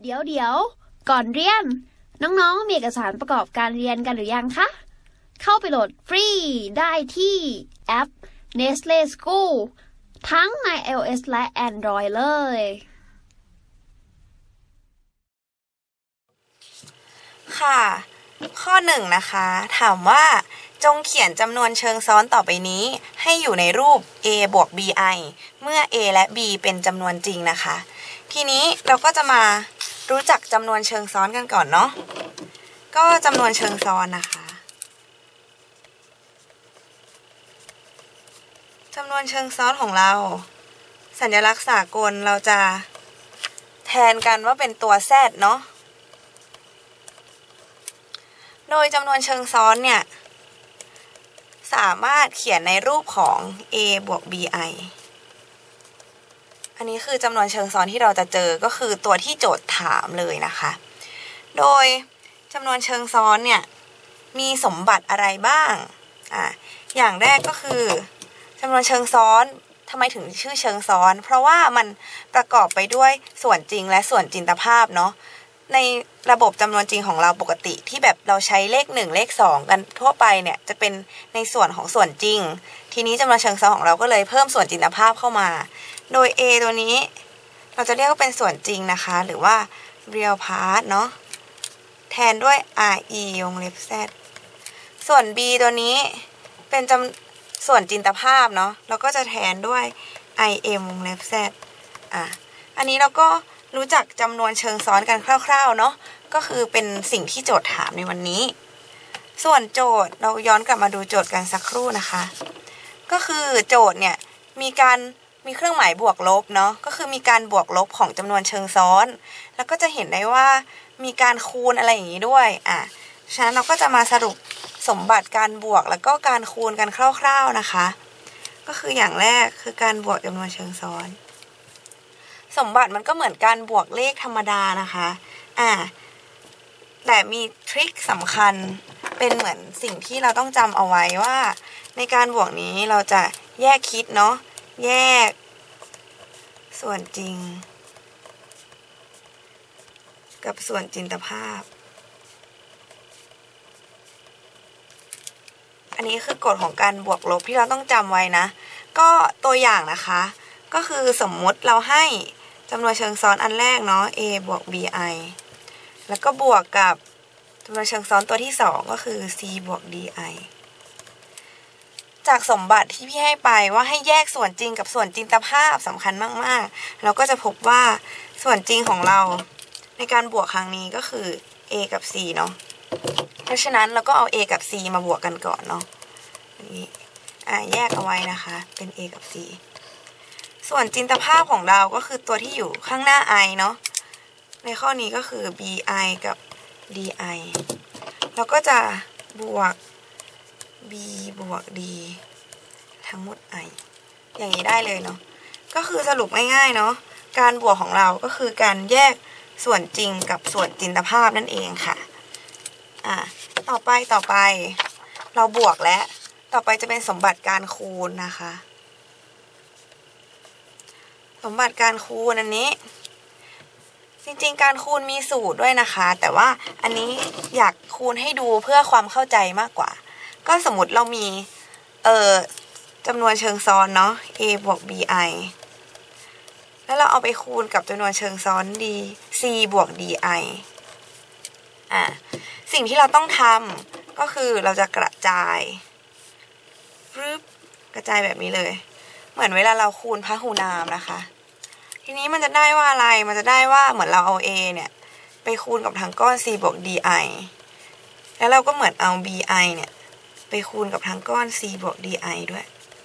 เดี๋ยวก่อนเรียนน้องๆมีเอกสารประกอบการเรียนกันหรือยังคะเข้าไปโหลดฟรีได้ที่แอป Nestle School ทั้งใน iOS และ Android เลยค่ะข้อ1นะคะถามว่าจงเขียนจำนวนเชิงซ้อนต่อไปนี้ให้อยู่ในรูป a บวก bi เมื่อ a และ b เป็นจำนวนจริงนะคะทีนี้เราก็จะมารู้จักจำนวนเชิงซ้อนกันก่อนเนาะก็จำนวนเชิงซ้อนนะคะจำนวนเชิงซ้อนของเราสัญลักษณ์สากลเราจะแทนกันว่าเป็นตัว z เนาะโดยจำนวนเชิงซ้อนเนี่ยสามารถเขียนในรูปของ a บวก bi อันนี้คือจำนวนเชิงซ้อนที่เราจะเจอก็คือตัวที่โจทย์ถามเลยนะคะโดยจำนวนเชิงซ้อนเนี่ยมีสมบัติอะไรบ้างอย่างแรกก็คือจำนวนเชิงซ้อนทำไมถึงชื่อเชิงซ้อนเพราะว่ามันประกอบไปด้วยส่วนจริงและส่วนจินตภาพเนาะในระบบจำนวนจริงของเราปกติที่แบบเราใช้เลข1เลข2กันทั่วไปเนี่ยจะเป็นในส่วนของส่วนจริงทีนี้จำนวนเชิงซ้อนของเราก็เลยเพิ่มส่วนจินตภาพเข้ามาโดย a ตัวนี้เราจะเรียกว่าเป็นส่วนจริงนะคะหรือว่า real part เนาะแทนด้วย re วงเล็บ z ส่วน b ตัวนี้เป็นส่วนจินตภาพเนาะเราก็จะแทนด้วย im วงเล็บ z อันนี้เราก็รู้จักจำนวนเชิงซ้อนกันคร่าวๆเนาะก็คือเป็นสิ่งที่โจทย์ถามในวันนี้ส่วนโจทย์เราย้อนกลับมาดูโจทย์กันสักครู่นะคะก็คือโจทย์เนี่ยมีเครื่องหมายบวกลบเนาะก็คือมีการบวกลบของจำนวนเชิงซ้อนแล้วก็จะเห็นได้ว่ามีการคูณอะไรอย่างนี้ด้วยฉะนั้นเราก็จะมาสรุปสมบัติการบวกแล้วก็การคูณกันคร่าวๆนะคะก็คืออย่างแรกคือการบวกจำนวนเชิงซ้อนสมบัติมันก็เหมือนการบวกเลขธรรมดานะคะแต่มีทริคสำคัญเป็นเหมือนสิ่งที่เราต้องจำเอาไว้ว่าในการบวกนี้เราจะแยกคิดเนาะแยกส่วนจริงกับส่วนจินตภาพอันนี้คือกฎของการบวกลบที่เราต้องจำไว้นะก็ตัวอย่างนะคะก็คือสมมุติเราให้จำนวนเชิงซ้อนอันแรกเนาะ a บวก bi แล้วก็บวกกับจำนวนเชิงซ้อนตัวที่2ก็คือ c บวก di จากสมบัติที่พี่ให้ไปว่าให้แยกส่วนจริงกับส่วนจินตภาพสำคัญมากๆเราก็จะพบว่าส่วนจริงของเราในการบวกครั้งนี้ก็คือ a กับ c เนาะเพราะฉะนั้นเราก็เอา a กับ c มาบวกกันก่อนเนาะนี้แยกเอาไว้นะคะเป็น a กับ c ส่วนจินตภาพของเราก็คือตัวที่อยู่ข้างหน้า i เนาะในข้อนี้ก็คือ bi กับ di เราก็จะบวก b บวก d ทั้งหมด i อย่างนี้ได้เลยเนาะก็คือสรุปง่ายๆเนาะการบวกของเราก็คือการแยกส่วนจริงกับส่วนจินตภาพนั่นเองค่ะต่อไปเราบวกแล้วต่อไปจะเป็นสมบัติการคูณนะคะสมบัติการคูณอันนี้จริงๆการคูณมีสูตรด้วยนะคะแต่ว่าอันนี้อยากคูณให้ดูเพื่อความเข้าใจมากกว่าก็สมมติเรามีจำนวนเชิงซ้อนเนาะ a บวก bi แล้วเราเอาไปคูณกับจำนวนเชิงซ้อน c บวก di สิ่งที่เราต้องทำก็คือเราจะกระจายกระจายแบบนี้เลยเหมือนเวลาเราคูณพหุนามนะคะทีนี้มันจะได้ว่าอะไรมันจะได้ว่าเหมือนเราเอา a เนี่ยไปคูณกับทางก้อน c บวก di แล้วเราก็เหมือนเอา bi เนี่ยไปคูณกับทางก้อน c บวก di ด้วย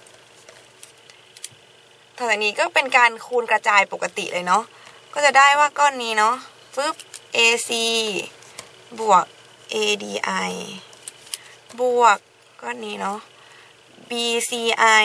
ต่อจากนี้ก็เป็นการคูณกระจายปกติเลยเนาะก็จะได้ว่าก้อนนี้เนาะac บวก adi บวกก้อนนี้เนาะ bci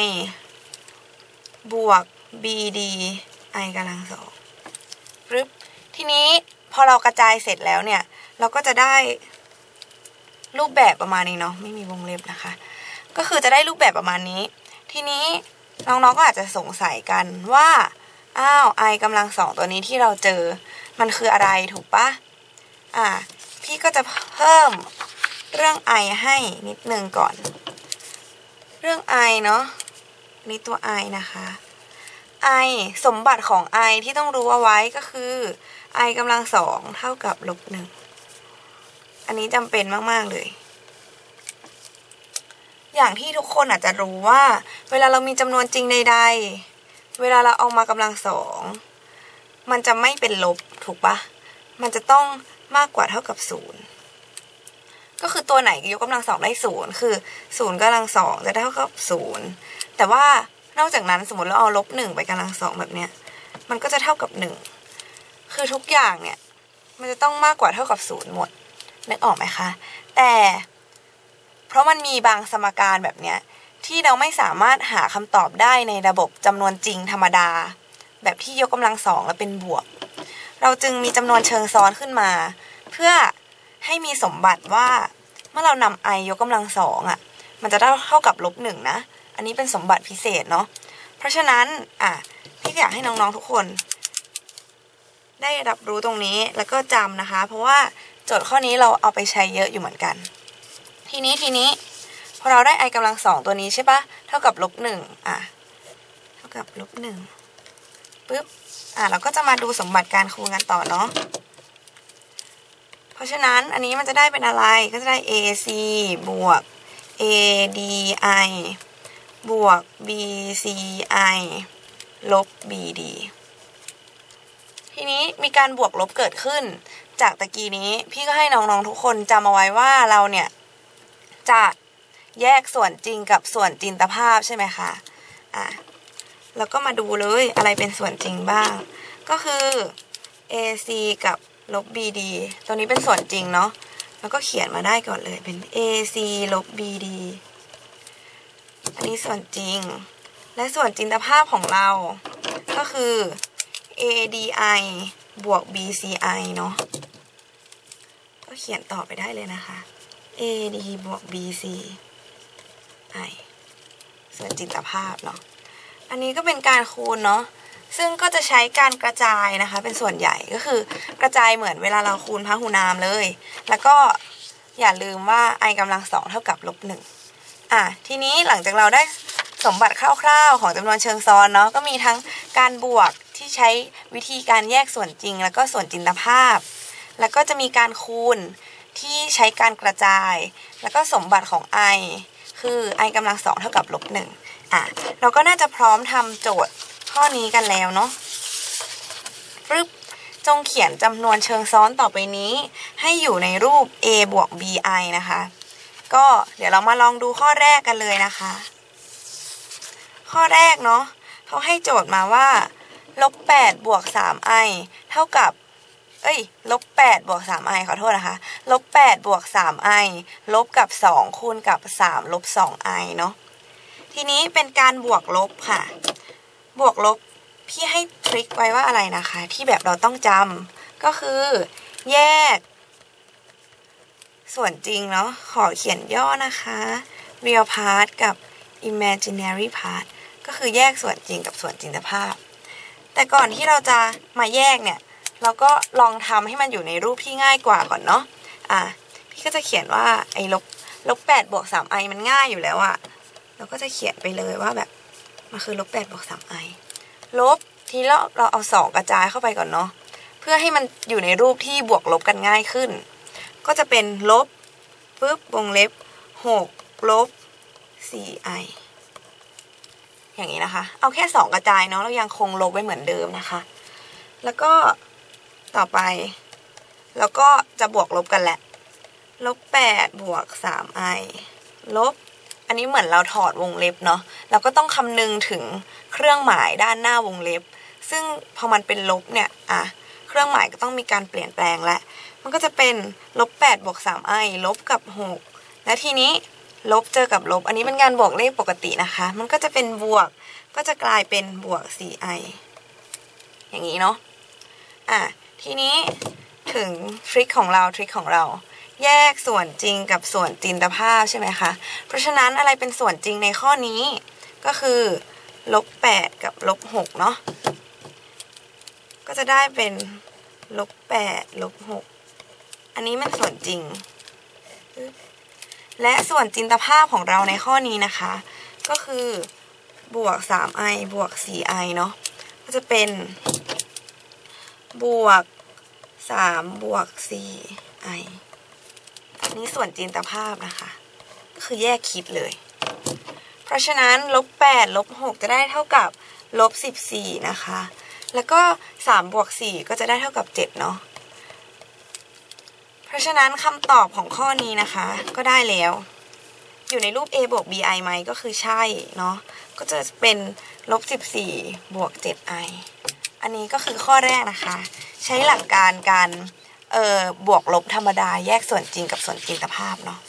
บวก bd i กำลังสองทีนี้พอเรากระจายเสร็จแล้วเนี่ยเราก็จะได้รูปแบบประมาณนี้เนาะไม่มีวงเล็บนะคะก็คือจะได้รูปแบบประมาณนี้ทีนี้น้องๆก็อาจจะสงสัยกันว่าi กำลังสองตัวนี้ที่เราเจอมันคืออะไรถูกปะพี่ก็จะเพิ่มเรื่อง i ให้นิดนึงก่อนเรื่อง i เนาะนี่ตัว i นะคะ i สมบัติของ i ที่ต้องรู้เอาไว้ก็คือ i กำลังสองเท่ากับลบหนึ่งอันนี้จำเป็นมากๆเลยอย่างที่ทุกคนอาจจะรู้ว่าเวลาเรามีจำนวนจริงใดๆเวลาเราเอามากำลังสองมันจะไม่เป็นลบถูกปะมันจะต้องมากกว่าเท่ากับศูนย์ก็คือตัวไหนยกกำลังสองได้ศูนย์คือศูนย์กำลังสองจะได้เท่ากับศูนย์แต่ว่านอกจากนั้นสมมติเราเอาลบหนึ่งไปกำลังสองแบบเนี้ยมันก็จะเท่ากับหนึ่งคือทุกอย่างเนี่ยมันจะต้องมากกว่าเท่ากับศูนย์หมดนึกออกไหมคะแต่เพราะมันมีบางสมการแบบเนี้ยที่เราไม่สามารถหาคำตอบได้ในระบบจำนวนจริงธรรมดาแบบที่ยกกำลังสองแล้วเป็นบวกเราจึงมีจำนวนเชิงซ้อนขึ้นมาเพื่อให้มีสมบัติว่าเมื่อเรานำ i ยกกำลังสองมันจะได้เท่ากับลบหนึ่งนะอันนี้เป็นสมบัติพิเศษเนาะเพราะฉะนั้นพี่อยากให้น้องๆทุกคนได้รับรู้ตรงนี้แล้วก็จำนะคะเพราะว่าโจทย์ข้อนี้เราเอาไปใช้เยอะอยู่เหมือนกันทีนี้พอเราได้ i กำลังสองตัวนี้ใช่ปะเท่ากับลบหนึ่งเท่ากับลบหนึ่งปึ๊บเราก็จะมาดูสมบัติการคูณกันต่อเนาะเพราะฉะนั้นอันนี้มันจะได้เป็นอะไรก็จะได้ ac บวก adi บวก bci ลบ bd ทีนี้มีการบวกลบเกิดขึ้นจากตะกี้นี้พี่ก็ให้น้องๆทุกคนจำเอาไว้ว่าเราเนี่ยจะแยกส่วนจริงกับส่วนจินตภาพใช่ไหมคะแล้วก็มาดูเลยอะไรเป็นส่วนจริงบ้างก็คือ ac กับลบ bd ตัวนี้เป็นส่วนจริงเนาะแล้วก็เขียนมาได้ก่อนเลยเป็น ac ลบ bd อันนี้ส่วนจริงและส่วนจินตภาพของเราก็คือ adi บวก bci เนาะก็เขียนต่อไปได้เลยนะคะ ad บวก bci ส่วนจินตภาพเนาะอันนี้ก็เป็นการคูณเนาะซึ่งก็จะใช้การกระจายนะคะเป็นส่วนใหญ่ก็คือกระจายเหมือนเวลาเราคูณพหูนามเลยแล้วก็อย่าลืมว่า i กำลังสองเท่ากับลบหนึ่งทีนี้หลังจากเราได้สมบัติคร่าวๆของจำนวนเชิงซ้อนเนาะก็มีทั้งการบวกที่ใช้วิธีการแยกส่วนจริงแล้วก็ส่วนจินตภาพแล้วก็จะมีการคูณที่ใช้การกระจายแล้วก็สมบัติของ i คือ i กำลังสองเท่ากับลบหนึ่งเราก็น่าจะพร้อมทำโจทย์ข้อนี้กันแล้วเนาะปึ๊บจงเขียนจำนวนเชิงซ้อนต่อไปนี้ให้อยู่ในรูป a บวก bi นะคะก็เดี๋ยวเรามาลองดูข้อแรกกันเลยนะคะข้อแรกเนาะเขาให้โจทย์มาว่าลบ8บวก 3i เท่ากับลบ8บวก 3i ขอโทษนะคะลบ8บวก 3i ลบกับ2คูณกับ3ลบ 2i เนาะทีนี้เป็นการบวกลบค่ะบวกลบพี่ให้ทริคไว้ว่าอะไรนะคะที่แบบเราต้องจำก็คือแยกส่วนจริงเนาะขอเขียนย่อนะคะ real part กับ imaginary part ก็คือแยกส่วนจริงกับส่วนจินตภาพแต่ก่อนที่เราจะมาแยกเนี่ยเราก็ลองทำให้มันอยู่ในรูปที่ง่ายกว่าก่อนเนาะพี่ก็จะเขียนว่าไอ้ลบ8บวก 3i มันง่ายอยู่แล้วเราก็จะเขียนไปเลยว่าแบบมันคือลบ8บวก 3i ลบทีเราเอา2กระจายเข้าไปก่อนเนาะเพื่อให้มันอยู่ในรูปที่บวกลบกันง่ายขึ้นก็จะเป็นลบปึ๊บวงเล็บ6ลบ 4i อย่างนี้นะคะเอาแค่2กระจายเนาะเรายังคงลบไว้เหมือนเดิมนะคะแล้วก็ต่อไปเราก็จะบวกลบกันแหละลบ8บวก 3i ลบอันนี้เหมือนเราถอดวงเล็บเนาะเราก็ต้องคำนึงถึงเครื่องหมายด้านหน้าวงเล็บซึ่งพอมันเป็นลบเนี่ยเครื่องหมายก็ต้องมีการเปลี่ยนแปลงและมันก็จะเป็นลบ8บวก 3i ลบกับ6และทีนี้ลบเจอกับลบอันนี้เป็นการบวกเลขปกตินะคะมันก็จะเป็นบวกก็จะกลายเป็นบวก 4i อย่างนี้เนาะทีนี้ถึงทริคของเราแยกส่วนจริงกับส่วนจินตภาพใช่ไหมคะเพราะฉะนั้นอะไรเป็นส่วนจริงในข้อนี้ก็คือลบ8กับลบ6เนาะก็จะได้เป็น -8 -6อันนี้มันส่วนจริงและส่วนจินตภาพของเราในข้อนี้นะคะก็คือบวก 3i บวก 4i เนาะก็จะเป็นบวก3บวก 4i นี่ส่วนจินตภาพนะคะก็คือแยกคิดเลยเพราะฉะนั้น-8 -6จะได้เท่ากับ-14นะคะแล้วก็3บวก4ก็จะได้เท่ากับ7เนาะเพราะฉะนั้นคำตอบของข้อนี้นะคะก็ได้แล้วอยู่ในรูป a บวก bi ไหมก็คือใช่เนาะก็จะเป็น-14บวก 7i อันนี้ก็คือข้อแรกนะคะใช้หลักการการบวกลบธรรมดาแยกส่วนจริงกับส่วนจินตภาพเนาะ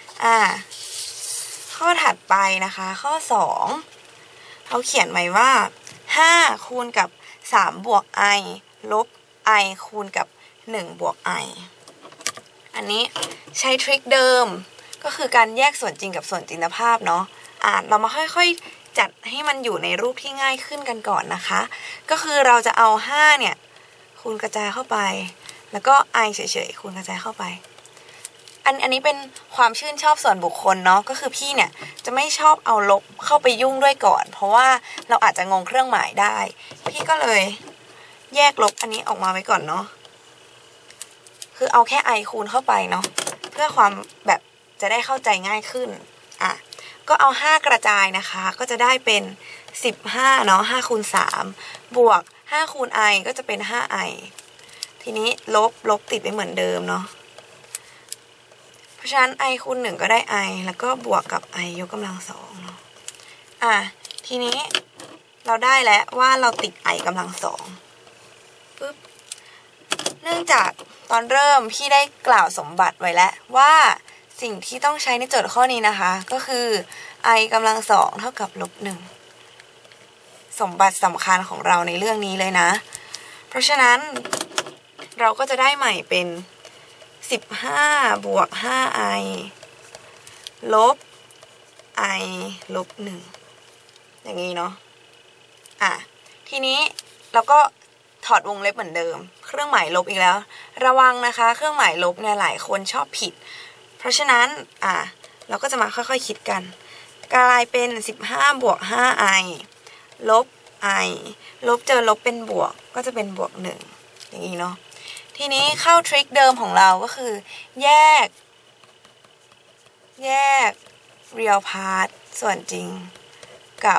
ข้อถัดไปนะคะข้อ2เขาเขียนไว้ว่า5คูณกับ3บวก i ลบ i คูณกับ1บวก i อันนี้ใช้ทริคเดิมก็คือการแยกส่วนจริงกับส่วนจินตภาพเนาะเรามาค่อยๆจัดให้มันอยู่ในรูปที่ง่ายขึ้นกันก่อนนะคะก็คือเราจะเอา5เนี่ยคูณกระจายเข้าไปแล้วก็ i เฉยๆคูณกระจายเข้าไปอันนี้เป็นความชื่นชอบส่วนบุคคลเนาะก็คือพี่เนี่ยจะไม่ชอบเอาลบเข้าไปยุ่งด้วยก่อนเพราะว่าเราอาจจะงงเครื่องหมายได้พี่ก็เลยแยกลบอันนี้ออกมาไว้ก่อนเนาะคือเอาแค่ i คูณเข้าไปเนาะเพื่อความแบบจะได้เข้าใจง่ายขึ้นก็เอา5กระจายนะคะก็จะได้เป็น15เนาะ5คูณ3บวก5คูณ i ก็จะเป็น 5i ทีนี้ลบติดไปเหมือนเดิมเนาะเพราะฉะนั้น i คูณ1ก็ได้ i แล้วก็บวกกับ i ยกกำลัง2เนาะทีนี้เราได้แล้วว่าเราติด i กำลัง2ปึ๊บเนื่องจากตอนเริ่มพี่ได้กล่าวสมบัติไว้แล้วว่าสิ่งที่ต้องใช้ในโจทย์ข้อนี้นะคะก็คือ i กำลัง2เท่ากับ-1สมบัติสำคัญของเราในเรื่องนี้เลยนะเพราะฉะนั้นเราก็จะได้ใหม่เป็น15บวก 5i ลบ i ลบ1อย่างนี้เนาะทีนี้เราก็ถอดวงเล็บเหมือนเดิมเครื่องหมายลบอีกแล้วระวังนะคะเครื่องหมายลบเนี่ยหลายคนชอบผิดเพราะฉะนั้นเราก็จะมาค่อยๆคิดกันกลายเป็น15บวก 5i ลบ i ลบเจอลบเป็นบวกก็จะเป็นบวก1อย่างนี้เนาะทีนี้เข้าทริคเดิมของเราก็คือแยก real part ส่วนจริงกับ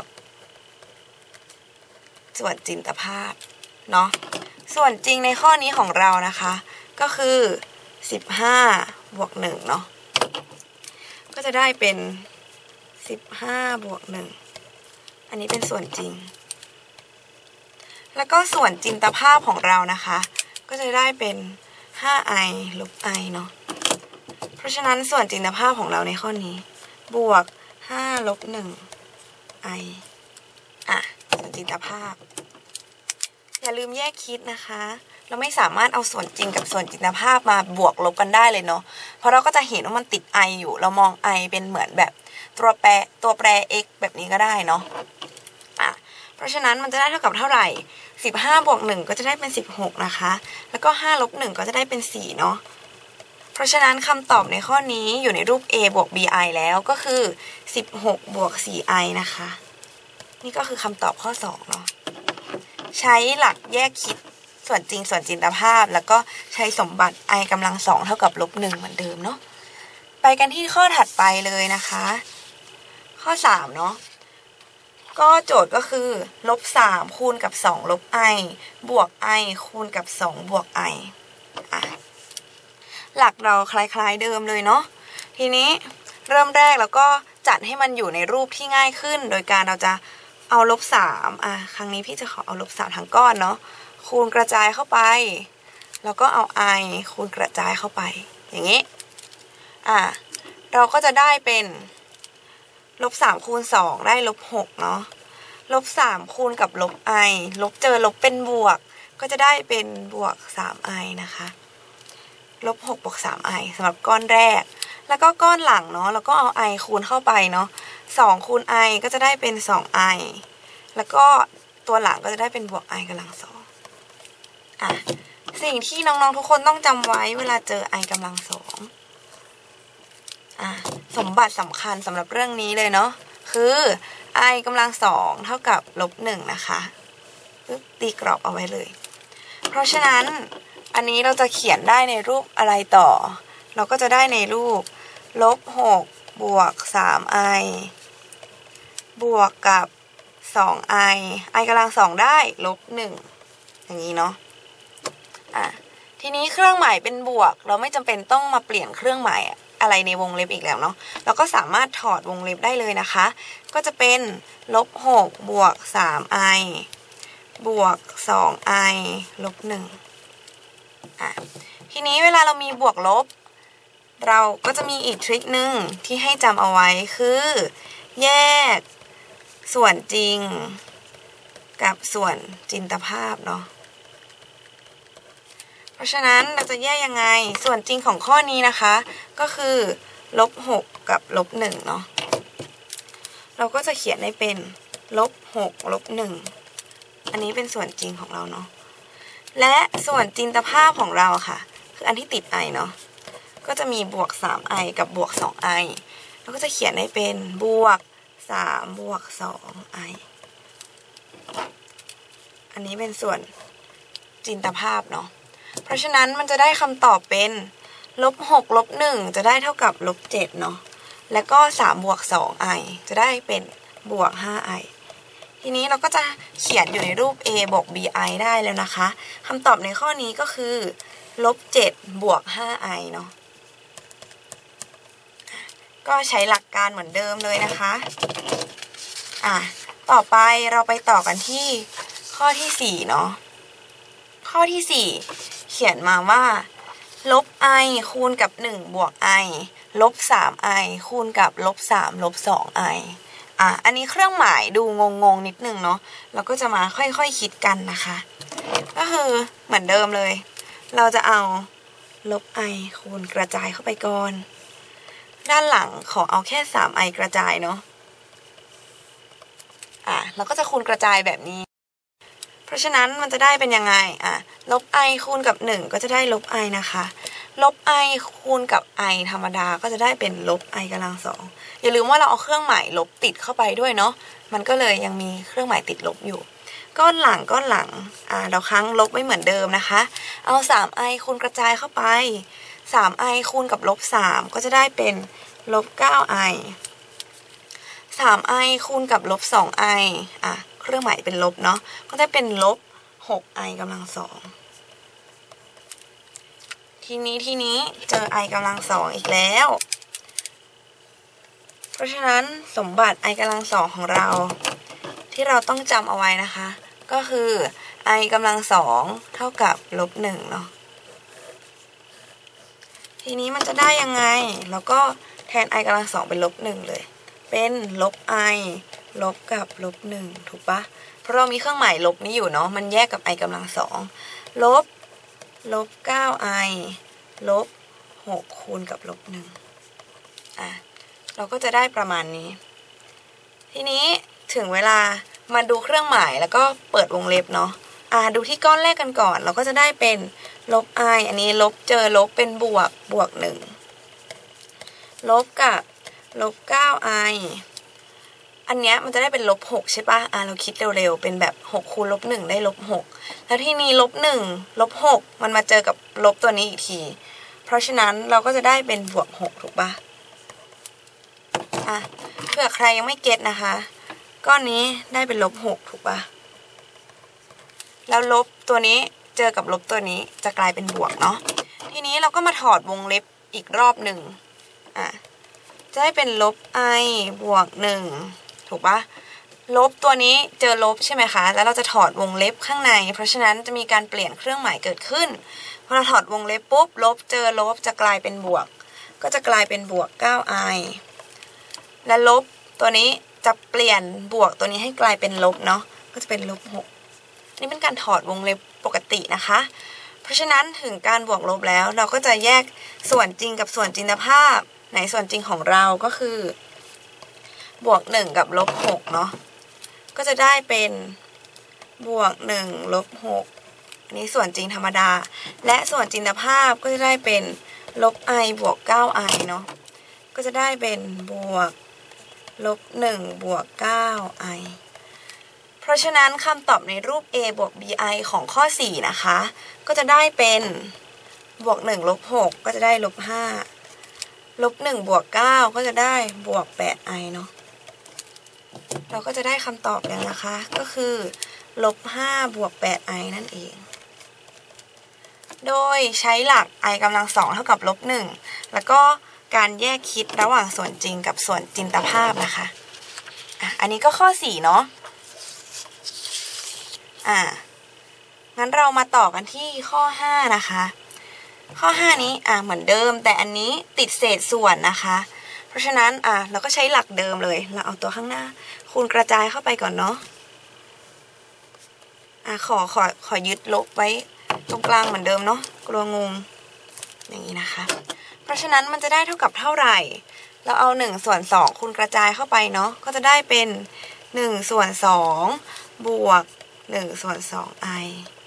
ส่วนจินตภาพเนาะส่วนจริงในข้อนี้ของเรานะคะก็คือ15บวก1เนาะก็จะได้เป็น15บวก1อันนี้เป็นส่วนจริงแล้วก็ส่วนจินตภาพของเรานะคะก็จะได้เป็น 5i ลบ i เนาะเพราะฉะนั้นส่วนจินตภาพของเราในข้อนี้บวก5ลบ1i ส่วนจินตภาพอย่าลืมแยกคิดนะคะเราไม่สามารถเอาส่วนจริงกับส่วนจินตภาพมาบวกลบกันได้เลยเนาะเพราะเราก็จะเห็นว่ามันติด i อยู่เรามอง i เป็นเหมือนแบบตัวแปร x แบบนี้ก็ได้เนาะเพราะฉะนั้นมันจะได้เท่ากับเท่าไหร่15บวก1ก็จะได้เป็น16นะคะแล้วก็5ลบ1ก็จะได้เป็น4เนาะเพราะฉะนั้นคำตอบในข้อนี้อยู่ในรูป a บวก bi แล้วก็คือ16บวก 4i นะคะนี่ก็คือคำตอบข้อ2เนาะใช้หลักแยกคิดส่วนจริงส่วนจินตภาพแล้วก็ใช้สมบัติ i กำลัง2เท่ากับ-1เหมือนเดิมเนาะไปกันที่ข้อถัดไปเลยนะคะข้อ3เนาะก็โจทย์ก็คือ-3คูณกับ2ลบ i บวก i คูณกับ2บวก i หลักเราคล้ายๆเดิมเลยเนาะทีนี้เริ่มแรกแล้วก็จัดให้มันอยู่ในรูปที่ง่ายขึ้นโดยการเราจะเอา-3ครั้งนี้พี่จะขอเอา-3ทั้งก้อนเนาะคูณกระจายเข้าไปแล้วก็เอา i คูณกระจายเข้าไปอย่างนี้เราก็จะได้เป็น-3คูณ2ได้-6เนาะ-3คูณกับ-i ลบเจอลบเป็นบวกก็จะได้เป็นบวก 3i นะคะ-6บวก 3i สำหรับก้อนแรกแล้วก็ก้อนหลังเนาะแล้วก็เอา i คูณเข้าไปเนาะ2คูณ i ก็จะได้เป็น 2i แล้วก็ตัวหลังก็จะได้เป็นบวก i กำลัง2 สิ่งที่น้องๆทุกคนต้องจำไว้เวลาเจอ i กำลังสองสมบัติสำคัญสำหรับเรื่องนี้เลยเนาะคือ i กำลังสองเท่ากับลบหนึ่งนะคะตีกรอบเอาไว้เลยเพราะฉะนั้นอันนี้เราจะเขียนได้ในรูปอะไรต่อเราก็จะได้ในรูปลบ6บวก 3i บวกกับ 2i i กำลังสองได้ลบ1อย่างนี้เนาะทีนี้เครื่องหมายเป็นบวกเราไม่จำเป็นต้องมาเปลี่ยนเครื่องหมายอะไรในวงเล็บอีกแล้วเนาะเราก็สามารถถอดวงเล็บได้เลยนะคะก็จะเป็นลบ6บวก 3i บวก 2i ลบ1ทีนี้เวลาเรามีบวกลบเราก็จะมีอีกทริคหนึ่งที่ให้จำเอาไว้คือแยกส่วนจริงกับส่วนจินตภาพเนาะเพราะฉะนั้นเราจะแยกยังไงส่วนจริงของข้อนี้นะคะก็คือลบ6กับลบ1เนาะเราก็จะเขียนได้เป็นลบ6ลบ1อันนี้เป็นส่วนจริงของเราเนาะและส่วนจินตภาพของเราค่ะคืออันที่ติด i เนาะก็จะมีบวก 3i กับบวก 2i เราก็จะเขียนได้เป็นบวก3บวก 2i อันนี้เป็นส่วนจินตภาพเนาะเพราะฉะนั้นมันจะได้คำตอบเป็นลบ6ลบ1จะได้เท่ากับลบ7เนาะแล้วก็3บวก 2i จะได้เป็นบวก 5i ทีนี้เราก็จะเขียนอยู่ในรูป a บวก bi ได้แล้วนะคะคำตอบในข้อนี้ก็คือลบ7บวก 5i เนาะก็ใช้หลักการเหมือนเดิมเลยนะคะต่อไปเราไปต่อกันที่ข้อที่4เนาะข้อที่4เขียนมาว่าลบ i คูณกับ1บวก i ลบ 3i คูณกับลบ3ลบ 2i อันนี้เครื่องหมายดูงงๆนิดนึงเนาะเราก็จะมาค่อยๆคิดกันนะคะก็คือเหมือนเดิมเลยเราจะเอาลบ i คูณกระจายเข้าไปก่อนด้านหลังขอเอาแค่ 3i กระจายเนาะเราก็จะคูณกระจายแบบนี้เพราะฉะนั้นมันจะได้เป็นยังไงลบ i คูณกับ1ก็จะได้ลบ i นะคะลบ i คูณกับ i ธรรมดาก็จะได้เป็นลบ i กำลังสองอย่าลืมว่าเราเอาเครื่องหมายลบติดเข้าไปด้วยเนาะมันก็เลยยังมีเครื่องหมายติดลบอยู่ก้อนหลังเราค้างลบไว้เหมือนเดิมนะคะเอา 3i คูณกระจายเข้าไป 3i คูณกับลบ3ก็จะได้เป็นลบ 9i 3i คูณกับลบ 2i เครื่องหมายเป็นลบเนาะก็จะเป็นลบ 6i กำลังสองทีนี้เจอ i กำลังสองอีกแล้วเพราะฉะนั้นสมบัติ i กำลังสองของเราที่เราต้องจำเอาไว้นะคะก็คือ i กำลังสองเท่ากับลบ1เนาะทีนี้มันจะได้ยังไงเราก็แทน i กำลังสองเป็นลบ1เลยเป็นลบ i ลบกับลบ1ถูกปะเพราะเรามีเครื่องหมายลบนี้อยู่เนาะมันแยกกับ i กำลังสองลบ 9i ลบ6คูณกับลบ1เราก็จะได้ประมาณนี้ทีนี้ถึงเวลามาดูเครื่องหมายแล้วก็เปิดวงเล็บเนาะดูที่ก้อนแรกกันก่อนเราก็จะได้เป็นลบ i อันนี้ลบเจอลบเป็นบวก1ลบกับลบ 9i อันเนี้ยมันจะได้เป็นลบ6ใช่ปะเราคิดเร็วๆเป็นแบบ6คูณลบ1ได้ลบ6แล้วที่นี้ลบ1ลบ6มันมาเจอกับลบตัวนี้อีกทีเพราะฉะนั้นเราก็จะได้เป็นบวก6ถูกปะเผื่อใครยังไม่เก็ตนะคะก้อนนี้ได้เป็นลบ6ถูกปะแล้วลบตัวนี้เจอกับลบตัวนี้จะกลายเป็นบวกเนาะทีนี้เราก็มาถอดวงเล็บอีกรอบหนึ่งจะได้เป็นลบ i บวก1ถูกปะลบตัวนี้เจอลบใช่ไหมคะแล้วเราจะถอดวงเล็บข้างในเพราะฉะนั้นจะมีการเปลี่ยนเครื่องหมายเกิดขึ้นพอเราถอดวงเล็บปุ๊บลบเจอลบจะกลายเป็นบวกก็จะกลายเป็นบวก 9i และลบตัวนี้จะเปลี่ยนบวกตัวนี้ให้กลายเป็นลบเนาะก็จะเป็นลบ6นี่เป็นการถอดวงเล็บปกตินะคะเพราะฉะนั้นถึงการบวกลบแล้วเราก็จะแยกส่วนจริงกับส่วนจินตภาพในส่วนจริงของเราก็คือบวก1กับลบ6เนาะก็จะได้เป็นบวก1ลบ6 อันนี้ส่วนจริงธรรมดาและส่วนจินตภาพก็จะได้เป็นลบ i บวก 9i เนาะก็จะได้เป็นบวกลบ1บวก 9i เพราะฉะนั้นคำตอบในรูป a บวก bi ของข้อ4นะคะก็จะได้เป็นบวก1ลบ6ก็จะได้ลบ5ลบ1บวก9ก็จะได้บวก 8i เนาะเราก็จะได้คำตอบแล้วนะคะก็คือลบ5บวก 8i นั่นเองโดยใช้หลัก i กำลัง2เท่ากับลบ1แล้วก็การแยกคิดระหว่างส่วนจริงกับส่วนจินตภาพนะคะอันนี้ก็ข้อ4เนาะงั้นเรามาต่อกันที่ข้อ5นะคะข้อ5นี้เหมือนเดิมแต่อันนี้ติดเศษส่วนนะคะเพราะฉะนั้นเราก็ใช้หลักเดิมเลยเราเอาตัวข้างหน้าคูณกระจายเข้าไปก่อนเนาะขอยึดลบไว้ตรงกลางเหมือนเดิมเนาะกลัวงงอย่างนี้นะคะเพราะฉะนั้นมันจะได้เท่ากับเท่าไหร่เราเอา1ส่วน2คูณกระจายเข้าไปเนาะก็จะได้เป็น1ส่วน2บวก1ส่วน 2i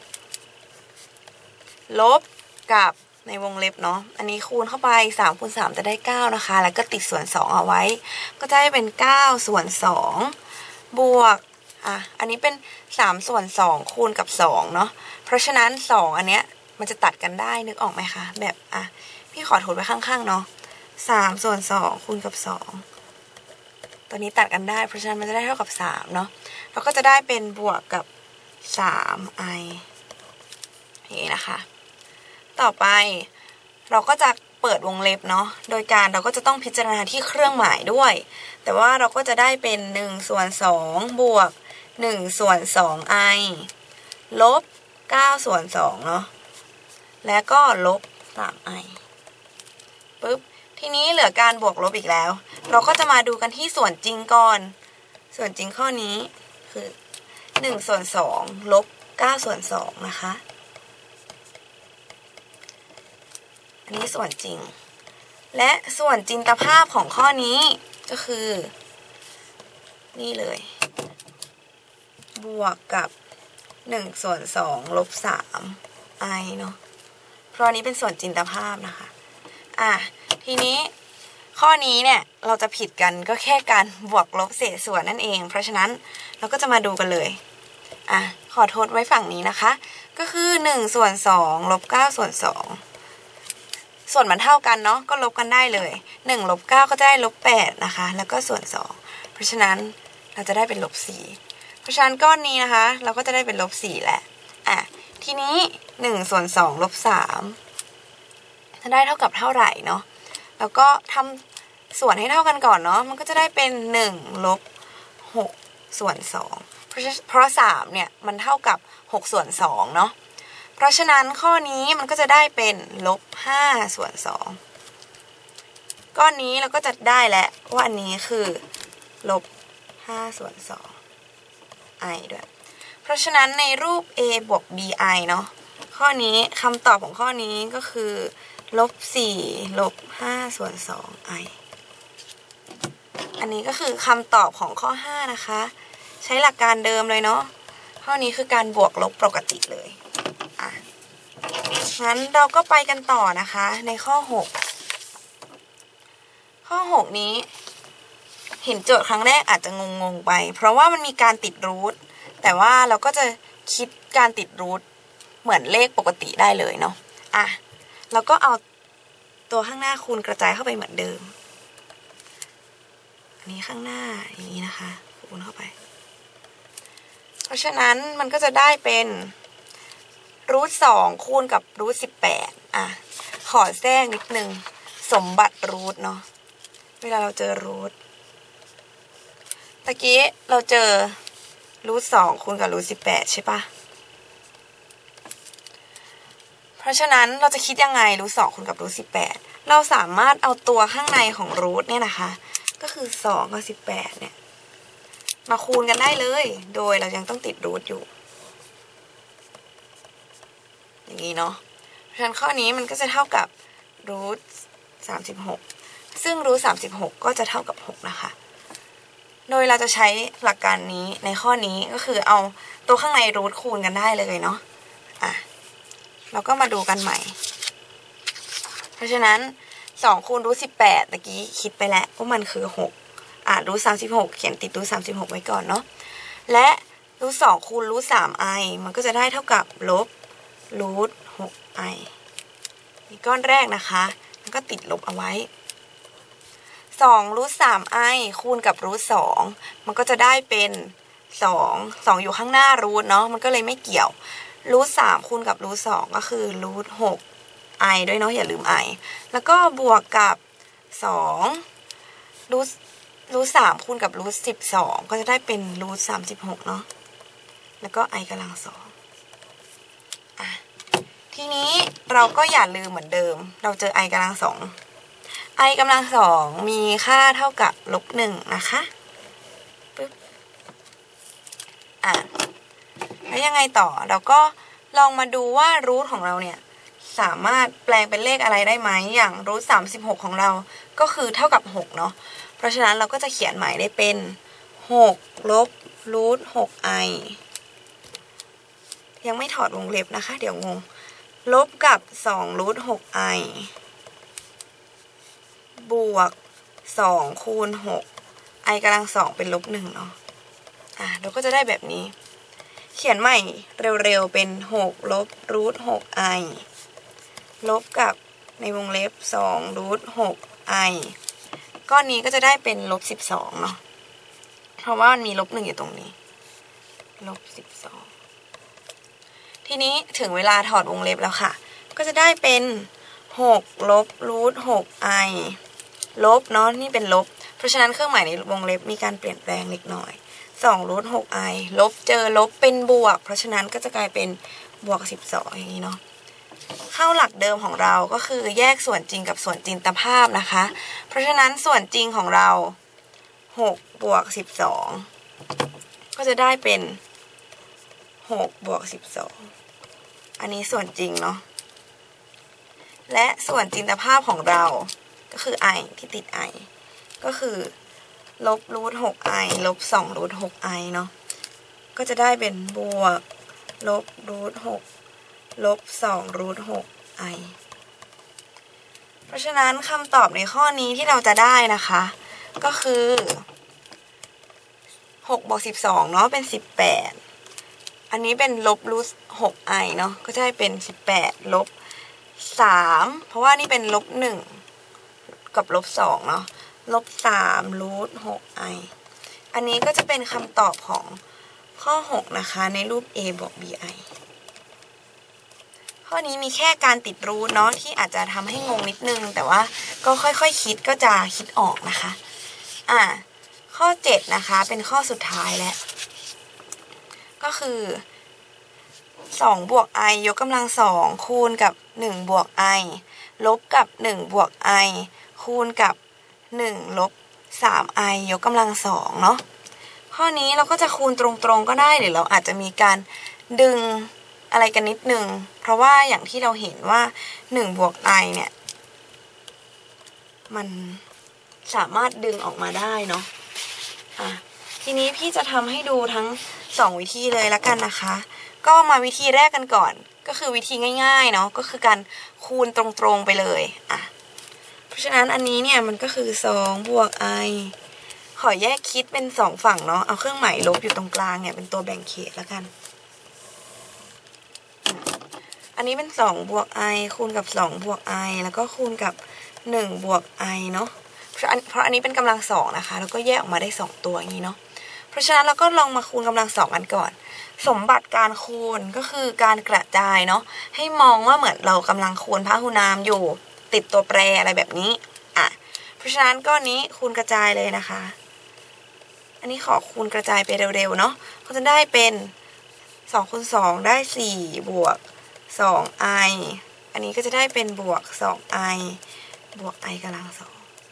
ลบกับในวงเล็บเนาะอันนี้คูณเข้าไป3คูณ3จะได้9นะคะแล้วก็ติดส่วน2เอาไว้ก็จะได้เป็น9ส่วน2บวกอันนี้เป็น3ส่วน2คูณกับ2เนาะเพราะฉะนั้น2อันเนี้ยมันจะตัดกันได้นึกออกไหมคะแบบพี่ขอทดไว้ข้างๆเนาะ3ส่วน2คูณกับ2ตัวนี้ตัดกันได้เพราะฉะนั้นมันจะได้เท่ากับ3เนาะเราก็จะได้เป็นบวกกับ3i อย่างนี้นะคะต่อไปเราก็จะเปิดวงเล็บเนาะโดยการเราก็จะต้องพิจารณาที่เครื่องหมายด้วยแต่ว่าเราก็จะได้เป็น1ส่วน2บวก1ส่วน 2i ลบ9ส่วน2เนาะและก็ลบ 3i ปึ๊บทีนี้เหลือการบวกลบอีกแล้วเราก็จะมาดูกันที่ส่วนจริงก่อนส่วนจริงข้อนี้คือ1ส่วน2ลบ9ส่วน2นะคะอันนี้ส่วนจริงและส่วนจินตภาพของข้อนี้ก็คือนี่เลยบวกกับ1ส่วน2ลบ 3i เนาะเพราะอันนี้เป็นส่วนจินตภาพนะคะทีนี้ข้อนี้เนี่ยเราจะผิดกันก็แค่การบวกลบเศษส่วนนั่นเองเพราะฉะนั้นเราก็จะมาดูกันเลยขอโทษไว้ฝั่งนี้นะคะก็คือ1ส่วน2ลบ9ส่วน2ส่วนมันเท่ากันเนาะก็ลบกันได้เลย1ลบ9ก็จะได้ลบ8นะคะแล้วก็ส่วน2เพราะฉะนั้นเราจะได้เป็นลบ4เพราะฉะนั้นก้อนนี้นะคะเราก็จะได้เป็นลบ4แหละทีนี้1ส่วน2ลบ3จะได้เท่ากับเท่าไหร่เนาะแล้วก็ทำส่วนให้เท่ากันก่อนเนาะมันก็จะได้เป็น1ลบ6ส่วน2เพราะ3เนี่ยมันเท่ากับ6ส่วน2เนาะเพราะฉะนั้นข้อนี้มันก็จะได้เป็นลบ5ส่วน2ก้อนนี้เราก็จะได้แล้วว่าอันนี้คือลบ5ส่วน2i ด้วยเพราะฉะนั้นในรูป a บวก bi เนาะข้อนี้คำตอบของข้อนี้ก็คือลบ4ลบ5ส่วน 2i อันนี้ก็คือคำตอบของข้อ5นะคะใช้หลักการเดิมเลยเนาะข้อนี้คือการบวกลบปกติเลยงั้นเราก็ไปกันต่อนะคะในข้อ6นี้เห็นโจทย์ครั้งแรกอาจจะงงไปเพราะว่ามันมีการติดรูทแต่ว่าเราก็จะคิดการติดรูทเหมือนเลขปกติได้เลยเนาะเราก็เอาตัวข้างหน้าคูณกระจายเข้าไปเหมือนเดิมอันนี้ข้างหน้าอย่างนี้นะคะคูณเข้าไปเพราะฉะนั้นมันก็จะได้เป็นรูท2คูณกับรูท18ขอแทรกนิดนึงสมบัติรูทเนาะเวลาเราเจอรูทตะกี้เราเจอรูท2คูณกับรูท18ใช่ปะเพราะฉะนั้นเราจะคิดยังไงรูท2คูณกับรูท18เราสามารถเอาตัวข้างในของรูทเนี่ยนะคะก็คือ2กับ18เนี่ยมาคูณกันได้เลยโดยเรายังต้องติดรูทอยู่อย่างนี้เนาะเพราะฉะนั้นข้อนี้มันก็จะเท่ากับรูท36ซึ่งรูท36ก็จะเท่ากับ6นะคะโดยเราจะใช้หลักการนี้ในข้อนี้ก็คือเอาตัวข้างในรูทคูณกันได้เลยเนาะเราก็มาดูกันใหม่เพราะฉะนั้น2 คูณรูท 18ตะกี้คิดไปแล้วว่ามันคือ6รูท 36เขียนติดรูท 36ไว้ก่อนเนาะและรูท 2 คูณรูท 3i มันก็จะได้เท่ากับลบรูท 6i นี่ก้อนแรกนะคะแล้วก็ติดลบเอาไว้2รูท 3i คูณกับรูท 2มันก็จะได้เป็น2อยู่ข้างหน้ารูทเนาะมันก็เลยไม่เกี่ยวรูท 3คูณกับรูท 2ก็คือรูท 6i ด้วยเนาะอย่าลืม i แล้วก็บวกกับ2รูท 3คูณกับรูท 12ก็จะได้เป็นรูท 36เนาะแล้วก็ i กำลัง2ทีนี้เราก็อย่าลืมเหมือนเดิมเราเจอ i กำลัง2 i กำลัง2มีค่าเท่ากับลบ1นะคะปึ๊บแล้วยังไงต่อเราก็ลองมาดูว่ารูทของเราเนี่ยสามารถแปลงเป็นเลขอะไรได้ไหมอย่างรูท 36ของเราก็คือเท่ากับ6เนาะเพราะฉะนั้นเราก็จะเขียนหมายได้เป็น6ลบรูท 6i ยังไม่ถอดวงเล็บนะคะเดี๋ยวงงลบกับ2รูท 6i บวก2คูณ6 i กำลัง2เป็นลบ1เนาะเราก็จะได้แบบนี้เขียนใหม่เร็วๆเป็น6ลบรูท 6i ลบกับในวงเล็บ2รูท 6i ก้อนนี้ก็จะได้เป็นลบ12เนาะเพราะว่ามันมีลบ1อยู่ตรงนี้ลบ12ทีนี้ถึงเวลาถอดวงเล็บแล้วค่ะก็จะได้เป็น6ลบรูท 6i ลบเนาะนี่เป็นลบเพราะฉะนั้นเครื่องหมายในวงเล็บมีการเปลี่ยนแปลงเล็กน้อย2รูท 6i ลบเจอลบเป็นบวกเพราะฉะนั้นก็จะกลายเป็นบวก12อย่างนี้เนาะเข้าหลักเดิมของเราก็คือแยกส่วนจริงกับส่วนจินตภาพนะคะเพราะฉะนั้นส่วนจริงของเรา6บวก12ก็จะได้เป็น6บวก12อันนี้ส่วนจริงเนาะและส่วนจินตภาพของเราก็คือ i ที่ติด i ก็คือลบรูท 6i ลบ2รูท 6i เนาะก็จะได้เป็นบวกลบรูท6ลบ2รูท 6i เพราะฉะนั้นคำตอบในข้อนี้ที่เราจะได้นะคะก็คือ6บวก12เนาะเป็น18อันนี้เป็นลบรูท 6i เนาะก็จะได้เป็น18ลบ3เพราะว่านี่เป็นลบ1กับลบ2เนาะลบ3รูท 6i อันนี้ก็จะเป็นคำตอบของข้อ6นะคะในรูป a บวก bi ข้อนี้มีแค่การติดรูทเนาะที่อาจจะทำให้งงนิดนึงแต่ว่าก็ค่อยๆคิดก็จะคิดออกนะคะข้อ7นะคะเป็นข้อสุดท้ายแล้วก็คือ2บวก i ยกกำลัง2คูณกับ1บวก i ลบกับ1บวก i คูณกับ1ลบ 3i ยกกำลัง2เนาะข้อนี้เราก็จะคูณตรงๆก็ได้หรือเราอาจจะมีการดึงอะไรกันนิดนึงเพราะว่าอย่างที่เราเห็นว่า1บวก i เนี่ยมันสามารถดึงออกมาได้เนาะทีนี้พี่จะทำให้ดูทั้ง2วิธีเลยละกันนะคะก็มาวิธีแรกกันก่อนก็คือวิธีง่ายๆเนาะก็คือการคูณตรงๆไปเลยเพราะฉะนั้นอันนี้เนี่ยมันก็คือ2บวก i ขอแยกคิดเป็น2ฝั่งเนาะเอาเครื่องหมายลบอยู่ตรงกลางเนี่ยเป็นตัวแบ่งเขตละกันอันนี้เป็น2บวก i คูณกับ2บวก i แล้วก็คูณกับ1บวก i เนาะเพราะอันนี้เป็นกำลัง2นะคะแล้วก็แยกออกมาได้2ตัวอย่างนี้เนาะเพราะฉะนั้นเราก็ลองมาคูณกำลัง2กันก่อนสมบัติการคูณก็คือการกระจายเนาะให้มองว่าเหมือนเรากำลังคูณพหุนามอยู่ติดตัวแปรอะไรแบบนี้เพราะฉะนั้นก้อนนี้คูณกระจายเลยนะคะอันนี้ขอคูณกระจายไปเร็วๆเนาะก็จะได้เป็น2คูณ2ได้4บวก 2i อันนี้ก็จะได้เป็นบวก 2i บวก i กำลัง2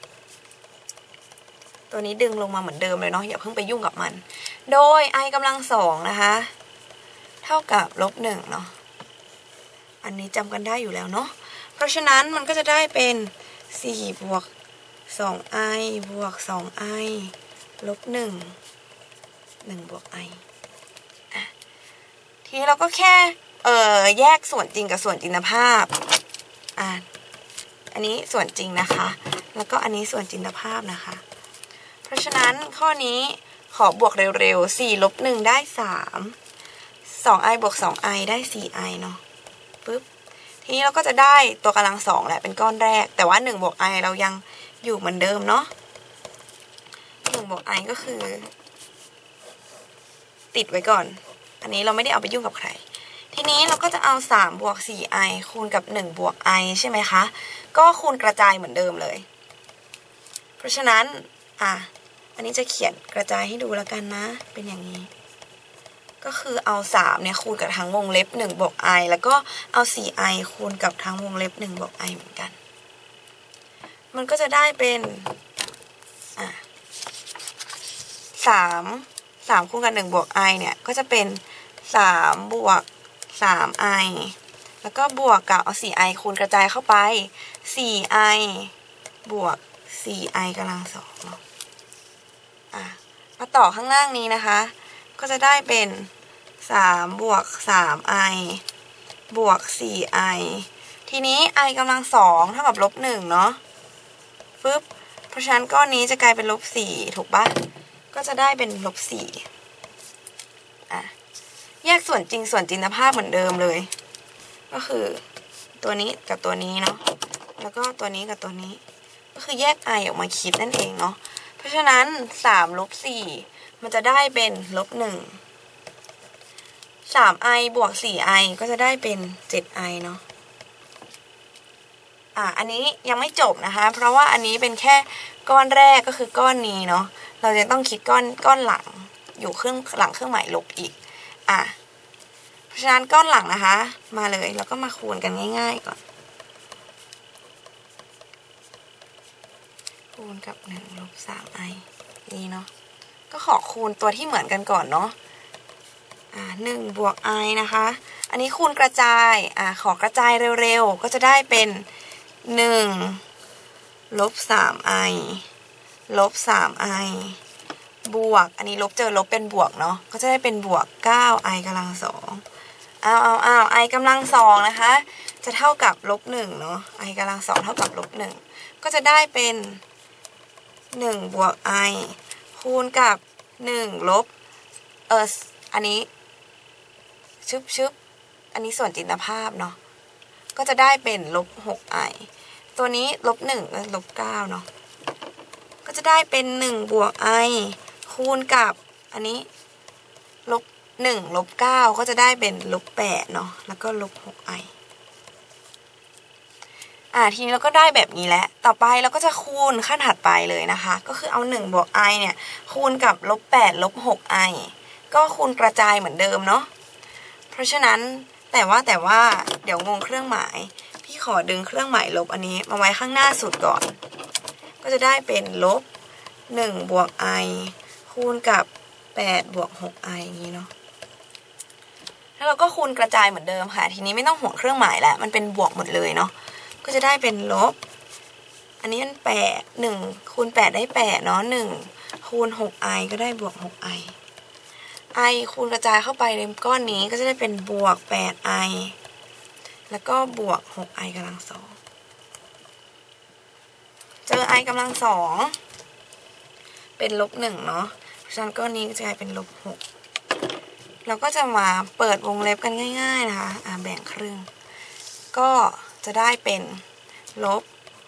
ตัวนี้ดึงลงมาเหมือนเดิมเลยเนาะอย่าเพิ่งไปยุ่งกับมันโดย i กำลัง2นะคะเท่ากับลบ1เนาะอันนี้จำกันได้อยู่แล้วเนาะเพราะฉะนั้นมันก็จะได้เป็น4บวก 2i บวก 2i ลบ1บวก i ทีนี้เราก็แค่แยกส่วนจริงกับส่วนจินตภาพอันนี้ส่วนจริงนะคะแล้วก็อันนี้ส่วนจินตภาพนะคะเพราะฉะนั้นข้อนี้ขอบวกเร็วๆ4 ลบ 1ได้3 2i บวก 2i ได้ 4i เนาะปึ๊บทีนี้เราก็จะได้ตัวกำลัง2แหละเป็นก้อนแรกแต่ว่า1บวก i เรายังอยู่เหมือนเดิมเนาะ1บวก i ก็คือติดไว้ก่อนอันนี้เราไม่ได้เอาไปยุ่งกับใครทีนี้เราก็จะเอา3บวก 4i คูณกับ1บวก i ใช่ไหมคะก็คูณกระจายเหมือนเดิมเลยเพราะฉะนั้นอันนี้จะเขียนกระจายให้ดูแล้วกันนะเป็นอย่างนี้ก็คือเอา3เนี่ยคูณกับทั้งวงเล็บ1บวก i แล้วก็เอา 4i คูณกับทั้งวงเล็บ1บวก i เหมือนกันมันก็จะได้เป็น3คูณกับ1บวก i เนี่ยก็จะเป็น3บวก 3i แล้วก็บวกกับเอา 4i คูณกระจายเข้าไป 4i บวก 4i กำลัง2เนาะมาต่อข้างล่างนี้นะคะก็จะได้เป็น3บวก 3i บวก 4i ทีนี้ i กำลัง2เท่ากับลบ1เนาะปึ๊บเพราะฉะนั้นก้อนนี้จะกลายเป็นลบ4ถูกปะก็จะได้เป็นลบ4แยกส่วนจริงส่วนจินตภาพเหมือนเดิมเลยก็คือตัวนี้กับตัวนี้เนาะแล้วก็ตัวนี้กับตัวนี้ก็คือแยก i ออกมาคิดนั่นเองเนาะเพราะฉะนั้น3ลบ4มันจะได้เป็นลบ1 3i บวก 4i ก็จะได้เป็น 7i เนาะอันนี้ยังไม่จบนะคะเพราะว่าอันนี้เป็นแค่ก้อนแรกก็คือก้อนนี้เนาะเราจะต้องคิดก้อนหลังอยู่หลังเครื่องหมายลบอีกเพราะฉะนั้นก้อนหลังนะคะมาเลยแล้วก็มาคูณกันง่ายๆก่อนคูณกับ1ลบ 3i นี่เนาะก็ขอคูณตัวที่เหมือนกันก่อนเนาะ1บวก i นะคะอันนี้คูณกระจายขอกระจายเร็วๆก็จะได้เป็น1ลบ 3i ลบ 3i บวกอันนี้ลบเจอลบเป็นบวกเนาะก็จะได้เป็นบวก 9i กำลัง2i กำลัง2นะคะจะเท่ากับลบ1เนาะ i กำลัง2เท่ากับลบ1ก็จะได้เป็น1บวก i คูณกับ1ลบอันนี้อันนี้ส่วนจินตภาพเนาะก็จะได้เป็นลบ 6i ตัวนี้ลบ1ลบ9เนาะก็จะได้เป็น1บวก i คูณกับอันนี้ลบ1ลบ9ก็จะได้เป็นลบ8เนาะแล้วก็ลบ 6i ทีนี้เราก็ได้แบบนี้แล้วต่อไปเราก็จะคูณขั้นถัดไปเลยนะคะก็คือเอา1บวก i เนี่ยคูณกับลบ8ลบ 6i ก็คูณกระจายเหมือนเดิมเนาะเพราะฉะนั้นแต่ว่าเดี๋ยวงงเครื่องหมายพี่ขอดึงเครื่องหมายลบอันนี้มาไว้ข้างหน้าสุดก่อนก็จะได้เป็นลบ1บวก i คูณกับ8บวก 6i อย่างนี้เนาะแล้วเราก็คูณกระจายเหมือนเดิมค่ะทีนี้ไม่ต้องห่วงเครื่องหมายแล้วมันเป็นบวกหมดเลยเนาะก็จะได้เป็นลบอันนี้มัน8 1คูณ8ได้8เนาะ1คูณ 6i ก็ได้บวก 6i i คูณกระจายเข้าไปในก้อนนี้ก็จะได้เป็นบวก 8i แล้วก็บวก 6i กำลัง2เจอ i กำลัง2เป็นลบ1เนาะเพราะฉะนั้นก้อนนี้จะกลายเป็นลบ6เราก็จะมาเปิดวงเล็บกันง่ายๆนะคะแบ่งครึ่งก็จะได้เป็นลบ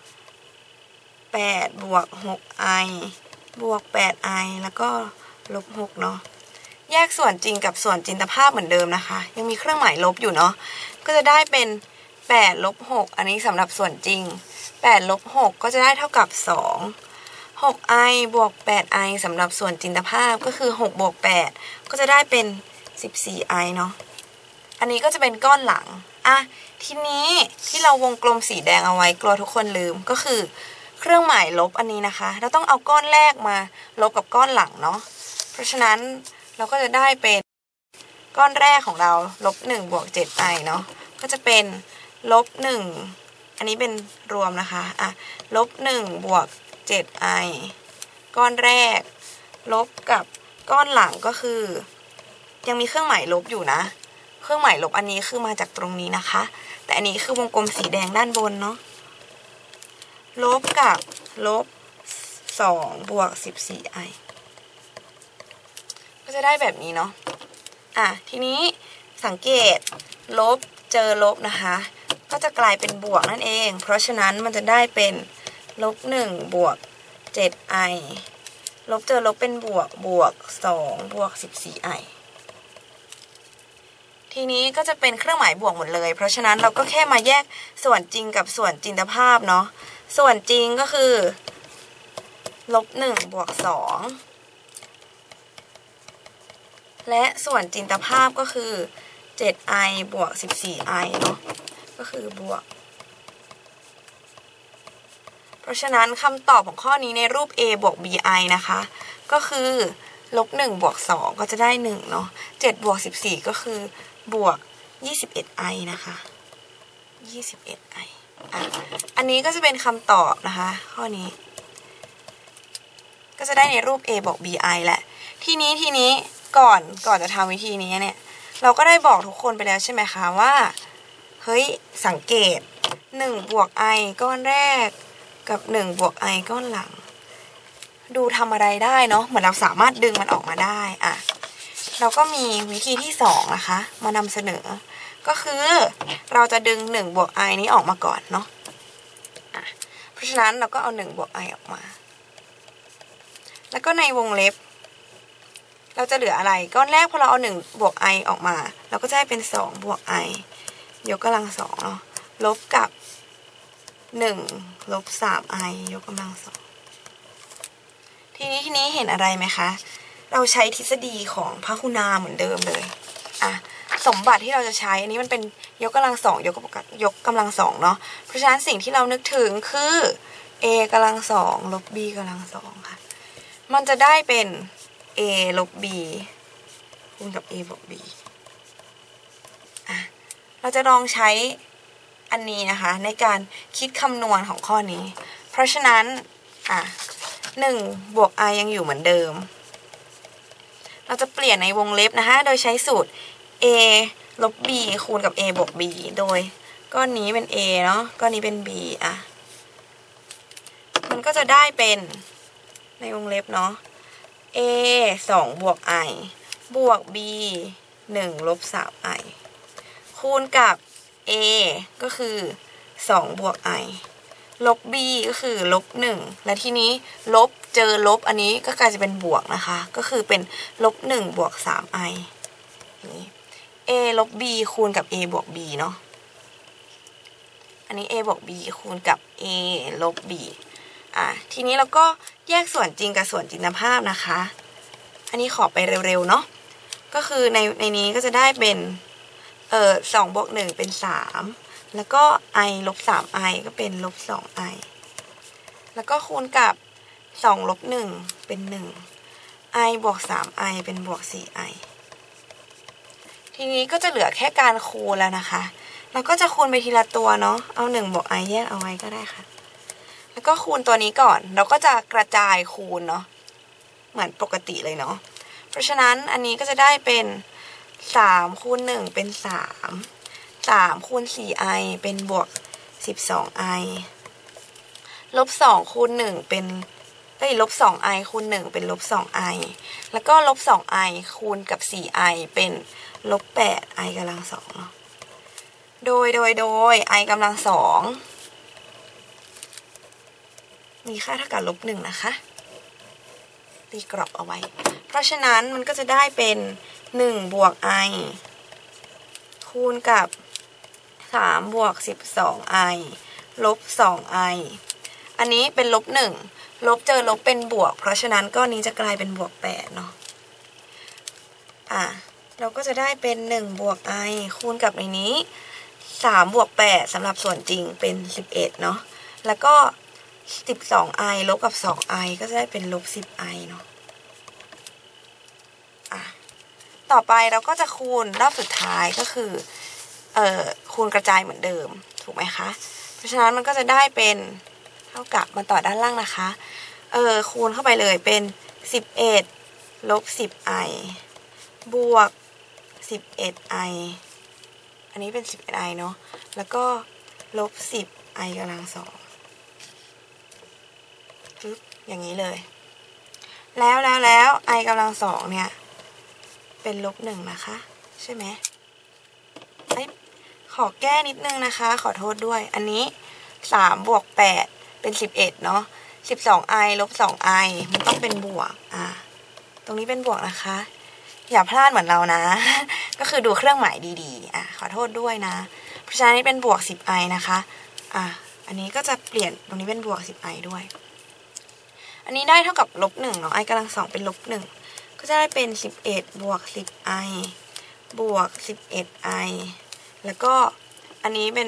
8บวก 6i บวก 8i แล้วก็ลบ6เนาะแยกส่วนจริงกับส่วนจินตภาพเหมือนเดิมนะคะยังมีเครื่องหมายลบอยู่เนาะก็จะได้เป็น8ลบ6อันนี้สำหรับส่วนจริง8ลบ6ก็จะได้เท่ากับ2 6i บวก 8i สำหรับส่วนจินตภาพก็คือ6บวก8ก็จะได้เป็น 14i เนาะอันนี้ก็จะเป็นก้อนหลังทีนี้ที่เราวงกลมสีแดงเอาไว้กลัวทุกคนลืมก็คือเครื่องหมายลบอันนี้นะคะเราต้องเอาก้อนแรกมาลบกับก้อนหลังเนาะเพราะฉะนั้นเราก็จะได้เป็นก้อนแรกของเราลบ1บวก 7i เนาะก็จะเป็นลบ1อันนี้เป็นรวมนะคะลบ1บวก 7i ก้อนแรกลบกับก้อนหลังก็คือยังมีเครื่องหมายลบอยู่นะเครื่องหมายลบอันนี้คือมาจากตรงนี้นะคะแต่อันนี้คือวงกลมสีแดงด้านบนเนาะลบกับลบ2 บวก 14i ก็จะได้แบบนี้เนาะทีนี้สังเกตลบเจอลบนะคะก็จะกลายเป็นบวกนั่นเองเพราะฉะนั้นมันจะได้เป็นลบ1 บวก 7i ลบเจอลบเป็นบวก2 บวก 14i ทีนี้ก็จะเป็นเครื่องหมายบวกหมดเลยเพราะฉะนั้นเราก็แค่มาแยกส่วนจริงกับส่วนจินตภาพเนาะส่วนจริงก็คือลบ1 บวก 2และส่วนจินตภาพก็คือ 7i บวก 14i เนาะก็คือบวกเพราะฉะนั้นคำตอบของข้อนี้ในรูป a บวก bi นะคะก็คือลบ1 บวก 2ก็จะได้1เนาะ7 บวก 14ก็คือบวก 21i นะคะ 21i อันนี้ก็จะเป็นคำตอบนะคะข้อนี้ก็จะได้ในรูป a บวก bi แหละทีนี้ก่อนจะทำวิธีนี้เนี่ยเราก็ได้บอกทุกคนไปแล้วใช่ไหมคะว่าเฮ้ยสังเกต1 บวก i ก้อนแรกกับ1 บวก i ก้อนหลังดูทำอะไรได้เนาะเหมือนเราสามารถดึงมันออกมาได้เราก็มีวิธีที่2นะคะมานำเสนอก็คือเราจะดึง1 บวก i นี้ออกมาก่อนเนาะเพราะฉะนั้นเราก็เอา1 บวก i ออกมาแล้วก็ในวงเล็บเราจะเหลืออะไรก้อนแรกพอเราเอา1 บวก i ออกมาเราก็จะได้เป็น2 บวก i ยกกำลัง2เนาะลบกับ1 ลบ 3i ยกกำลัง2ทีนี้เห็นอะไรไหมคะเราใช้ทฤษฎีของพหุนาเหมือนเดิมเลยสมบัติที่เราจะใช้อันนี้มันเป็นยกกำลัง2ยกกำลัง2เนาะเพราะฉะนั้นสิ่งที่เรานึกถึงคือ a กำลัง2ลบ b กำลัง2ค่ะมันจะได้เป็น a ลบ b คูณกับ a บวก b เราจะลองใช้อันนี้นะคะในการคิดคำนวณของข้อนี้เพราะฉะนั้น1 บวก i ยังอยู่เหมือนเดิมเราจะเปลี่ยนในวงเล็บนะคะโดยใช้สูตร a ลบ b คูณกับ a บวก b โดยก้อนนี้เป็น a เนาะก้อนนี้เป็น b มันก็จะได้เป็นในวงเล็บเนาะ a 2 บวก i บวก b 1 ลบ 3i คูณกับ a ก็คือ2 บวก i ลบ b ก็คือลบ1และทีนี้ลบเจอลบอันนี้ก็กลายจะเป็นบวกนะคะก็คือเป็นลบ1 บวก 3i a ลบ b คูณกับ a บวก b เนาะอันนี้ a บวก b คูณกับ a ลบ b ทีนี้เราก็แยกส่วนจริงกับส่วนจินตภาพนะคะอันนี้ขอไปเร็วๆเนาะก็คือในนี้ก็จะได้เป็น2 บวก 1เป็น3แล้วก็ i ลบ 3i ก็เป็นลบ 2i แล้วก็คูณกับ2 ลบ 1เป็น1 i บวก 3i เป็นบวก 4i ทีนี้ก็จะเหลือแค่การคูณแล้วนะคะเราก็จะคูณไปทีละตัวเนาะเอา1 บวก i แยกเอาไว้ก็ได้ค่ะแล้วก็คูณตัวนี้ก่อนเราก็จะกระจายคูณเนาะเหมือนปกติเลยเนาะเพราะฉะนั้นอันนี้ก็จะได้เป็น3 คูณ 1เป็น3คูณ 4i เป็นบวก 12i ลบ2คูณ1เป็นลบ 2i คูณ1เป็นลบ 2i แล้วก็ลบ 2i คูณกับ 4i เป็นลบ 8i กำลัง2เนาะโดย i กำลัง2มีค่าเท่ากับลบ1นะคะตีกรอบเอาไว้เพราะฉะนั้นมันก็จะได้เป็น1 บวก i คูณกับ3 บวก 12i ลบ 2i อันนี้เป็นลบ1ลบเจอลบเป็นบวกเพราะฉะนั้นก้อนนี้จะกลายเป็นบวก8เนาะเราก็จะได้เป็น1 บวก i คูณกับในนี้3 บวก 8สำหรับส่วนจริงเป็น11เนาะแล้วก็12i ลบกับ 2i ก็จะได้เป็นลบ 10i เนาะต่อไปเราก็จะคูณรอบสุดท้ายก็คือคูณกระจายเหมือนเดิมถูกไหมคะเพราะฉะนั้นมันก็จะได้เป็นเท่ากับมาต่อด้านล่างนะคะคูณเข้าไปเลยเป็น11ลบ 10i บวก 11i นนี้เป็น11 i เนาะแล้วก็ลบ10 i กำลัง2ปึ๊บอย่างนี้เลยแล้ว i กำลัง2เนี่ยเป็นลบ1นะคะใช่ไหมขอแก้นิดนึงนะคะขอโทษด้วยอันนี้3 บวก 8เป็น11เนาะ12i ลบ 2i มันต้องเป็นบวกตรงนี้เป็นบวกนะคะอย่าพลาดเหมือนเรานะ ก็คือดูเครื่องหมายดีๆขอโทษด้วยนะเพราะฉะนั้นนี่เป็นบวก 10i นะคะอันนี้ก็จะเปลี่ยนตรงนี้เป็นบวก 10i ด้วยอันนี้ได้เท่ากับลบ1เนาะ i กำลัง2เป็นลบ1ก็จะได้เป็น11บวก 10i บวก 11i แล้วก็อันนี้เป็น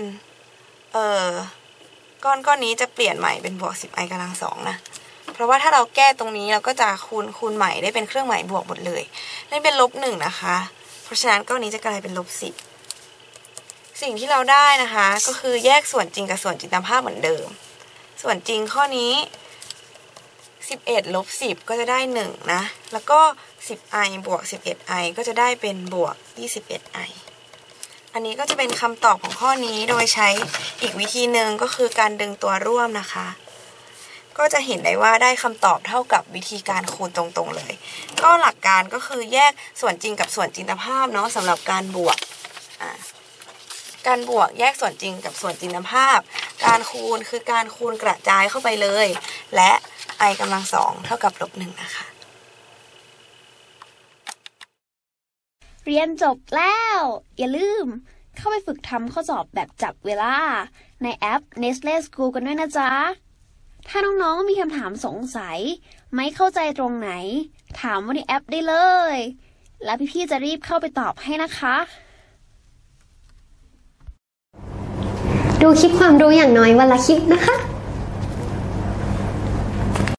ก้อนนี้จะเปลี่ยนใหม่เป็นบวก 10i กำลัง2นะเพราะว่าถ้าเราแก้ตรงนี้เราก็จะคูณใหม่ได้เป็นเครื่องหมายบวกหมดเลยนี่เป็นลบ1นะคะเพราะฉะนั้นก้อนนี้จะกลายเป็นลบ10สิ่งที่เราได้นะคะก็คือแยกส่วนจริงกับส่วนจินตภาพเหมือนเดิมส่วนจริงข้อนี้11ลบ10ก็จะได้1นะแล้วก็ 10i บวก 11i ก็จะได้เป็นบวก 21i อันนี้ก็จะเป็นคำตอบของข้อนี้โดยใช้อีกวิธีหนึ่งก็คือการดึงตัวร่วมนะคะก็จะเห็นได้ว่าได้คำตอบเท่ากับวิธีการคูณตรงๆเลยก็หลักการก็คือแยกส่วนจริงกับส่วนจินตภาพเนาะสำหรับการบวกการบวกแยกส่วนจริงกับส่วนจินตภาพการคูณคือการคูณกระจายเข้าไปเลยและ i กำลัง2เท่ากับลบ1นะคะเรียนจบแล้วอย่าลืมเข้าไปฝึกทำข้อสอบแบบจับเวลาในแอป Nestle School กันด้วยนะจ๊ะถ้าน้องๆมีคำถามสงสัยไม่เข้าใจตรงไหนถามว่าในแอปได้เลยแล้วพี่ๆจะรีบเข้าไปตอบให้นะคะดูคลิปความรู้อย่างน้อยวันละคลิปนะคะ